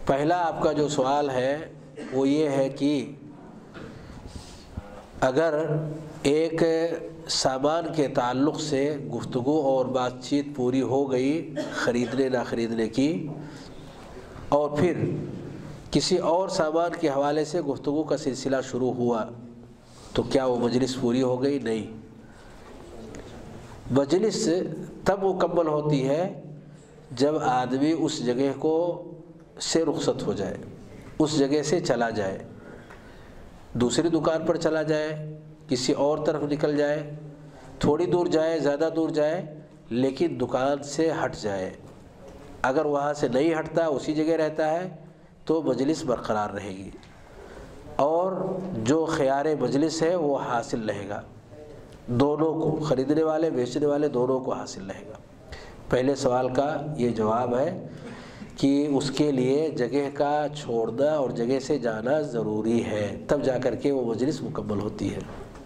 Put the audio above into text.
پہلا آپ کا جو سوال ہے وہ یہ ہے کہ اگر ایک سامان کے تعلق سے گفتگو اور بات چیت پوری ہو گئی خریدنے نہ خریدنے کی، اور پھر کسی اور سامان کے حوالے سے گفتگو کا سلسلہ شروع ہوا، تو کیا وہ مجلس پوری ہو گئی؟ نہیں، مجلس تب مکمل ہوتی ہے جب آدمی اس جگہ کو سے رخصت ہو جائے، اس جگہ سے چلا جائے، دوسری دکان پر چلا جائے، کسی اور طرف نکل جائے، تھوڑی دور جائے، زیادہ دور جائے، لیکن دکان سے ہٹ جائے۔ اگر وہاں سے نہیں ہٹتا، اسی جگہ رہتا ہے، تو مجلس برقرار رہے گی، اور جو خیار مجلس ہے وہ حاصل رہے گا، دونوں کو، خریدنے والے بیچنے والے دونوں کو حاصل رہے گا۔ پہلے سوال کا یہ جواب ہے کہ اس کے لیے جگہ کا چھوڑنا اور جگہ سے جانا ضروری ہے، تب جا کر کے وہ مجلس مکمل ہوتی ہے۔